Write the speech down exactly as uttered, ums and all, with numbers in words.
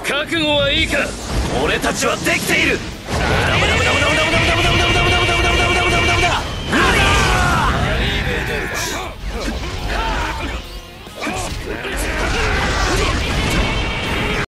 覚悟はいいか。 俺たちはできている。